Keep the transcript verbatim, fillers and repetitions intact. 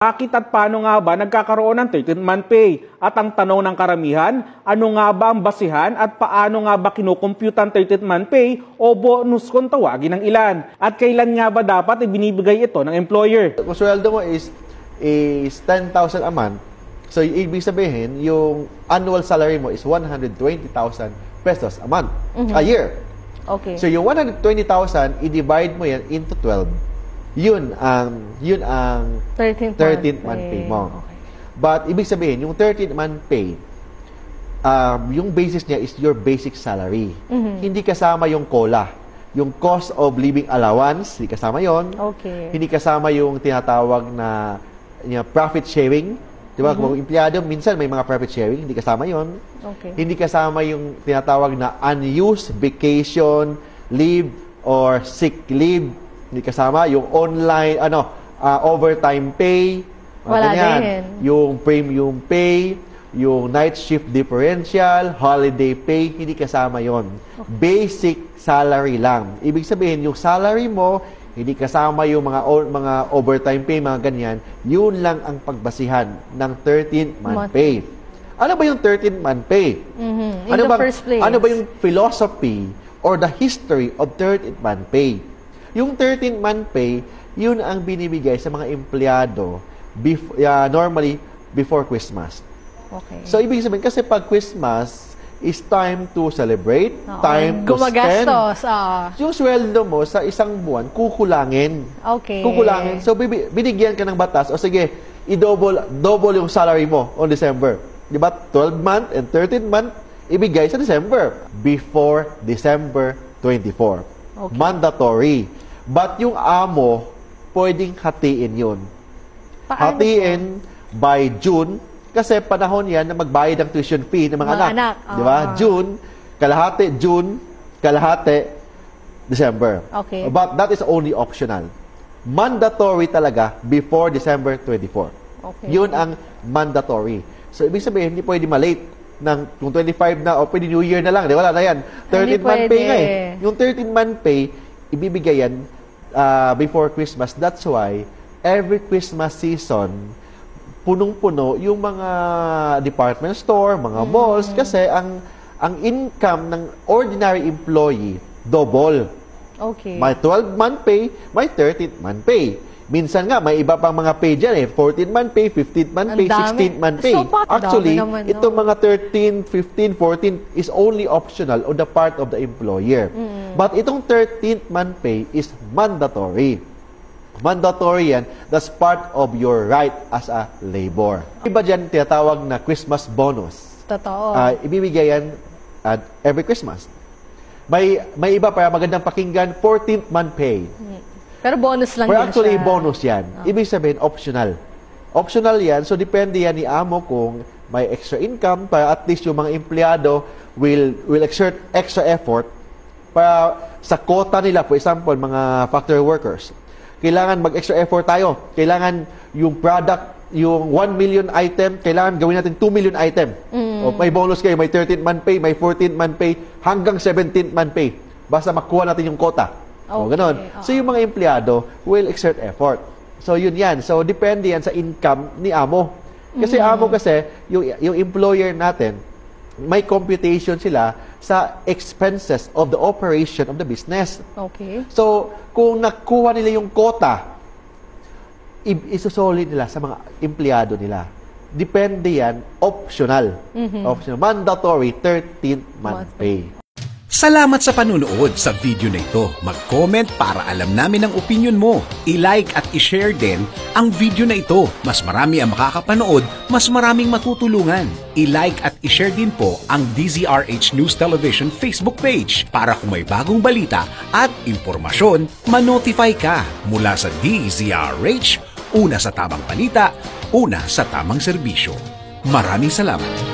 Bakit at paano nga ba nagkakaroon ng thirteenth month pay? At ang tanong ng karamihan, ano nga ba ang basihan at paano nga ba kinukompute ang thirteenth month pay o bonus kung tawagin ng ilan? At kailan nga ba dapat ibinibigay ito ng employer? Kung sweldo mo is, is ten thousand a month, so ibig sabihin, yung annual salary mo is one hundred twenty thousand pesos a month, mm-hmm. a year. Okay. So yung one hundred twenty thousand, i-divide mo yan into twelve. Yun ang yun ang thirteenth month pay mo. Okay. But ibig sabihin, yung thirteenth month pay, um, yung basis niya is your basic salary. Mm-hmm. Hindi kasama yung COLA. Yung cost of living allowance, hindi kasama yon. Okay. Hindi kasama yung tinatawag na yung profit sharing. Di ba? Mm-hmm. Kung empleyado, minsan may mga profit sharing, hindi kasama yon. Okay. Hindi kasama yung tinatawag na unused vacation leave or sick leave. Hindi kasama yung online, ano, uh, overtime pay. Wala ganyan. din. Yung premium pay, yung night shift differential, holiday pay, hindi kasama yon. Okay. Basic salary lang. Ibig sabihin, yung salary mo, hindi kasama yung mga mga overtime pay, mga ganyan, yun lang ang pagbasihan ng thirteenth month pay. Ano ba yung thirteenth month pay? Mm-hmm. In ano the ba, first place. Ano ba yung philosophy or the history of thirteenth month pay? Yung thirteenth month pay, yun ang binibigay sa mga empleyado bef- uh, normally before Christmas. Okay. So, ibig sabihin, kasi pag Christmas is time to celebrate, Oo. time to Gumagastos, spend. ah. Yung sweldo mo sa isang buwan, kukulangin. Okay. Kukulangin. So, bibi- binigyan ka ng batas, o sige, i-double double yung salary mo on December. Di ba? twelve month and thirteenth month, ibigay sa December. Before December twenty-fourth. Okay. Mandatory. But yung amo, pwedeng hatiin yun. Paano hatiin po? By June, kasi panahon yan na magbayad ng tuition fee ng mga, mga anak. anak. Di ba? Oh. June, kalahati, June, kalahati, December. Okay. But that is only optional. Mandatory talaga before December twenty-fourth. Okay. Yun ang mandatory. So, ibig sabihin, hindi pwede malate ng kung twenty-five na o pwede New Year na lang. Di wala na yan. thirteenth month pay nga eh. Yung thirteenth month pay, ibibigay yan uh, before Christmas. That's why, every Christmas season, punong-puno yung mga department store, mga mm. malls, kasi ang ang income ng ordinary employee, double. Okay. May twelve month pay, may thirteenth month pay. Minsan nga, may iba pang mga pay dyan eh. fourteenth month pay, fifteenth month pay, sixteenth month pay. So, actually, naman, no? itong mga thirteen, fifteen, fourteen is only optional on the part of the employer. Mm. But itong thirteenth month pay is mandatory. Mandatory yan. That's part of your right as a labor. Iba dyan tinatawag na Christmas bonus. Totoo. Uh, ibibigay yan at every Christmas. May may iba pa magandang pakinggan, fourteenth month pay. Mm. Pero bonus lang Pero din actually, siya. bonus yan. Oh. Ibig sabihin, optional. Optional yan. So, depende yan ni amo kung may extra income para at least yung mga empleyado will will exert extra effort para sa quota nila. For example, mga factory workers. Kailangan mag-extra effort tayo. Kailangan yung product, yung one million item, kailangan gawin natin two million item. Mm. O may bonus kayo, may thirteenth month pay, may fourteenth month pay, hanggang seventeenth month pay. Basta makuha natin yung quota. Okay. O, ganun. Uh-huh. So, yung mga empleyado will exert effort. So, yun yan. So, depende yan sa income ni amo. Kasi mm-hmm. amo kasi, yung, yung employer natin, may computation sila sa expenses of the operation of the business. Okay. So, kung nakuha nila yung quota, isusolid nila sa mga empleyado nila. Depende yan, optional. Mm-hmm. Optional. Mandatory, thirteenth month pay. Salamat sa panunood sa video na ito. Mag-comment para alam namin ang opinion mo. I-like at i-share din ang video na ito. Mas marami ang makakapanood, mas maraming matutulungan. I-like at i-share din po ang D Z R H News Television Facebook page para kung may bagong balita at impormasyon, ma-notify ka mula sa D Z R H. Una sa tamang balita, una sa tamang serbisyo. Maraming salamat.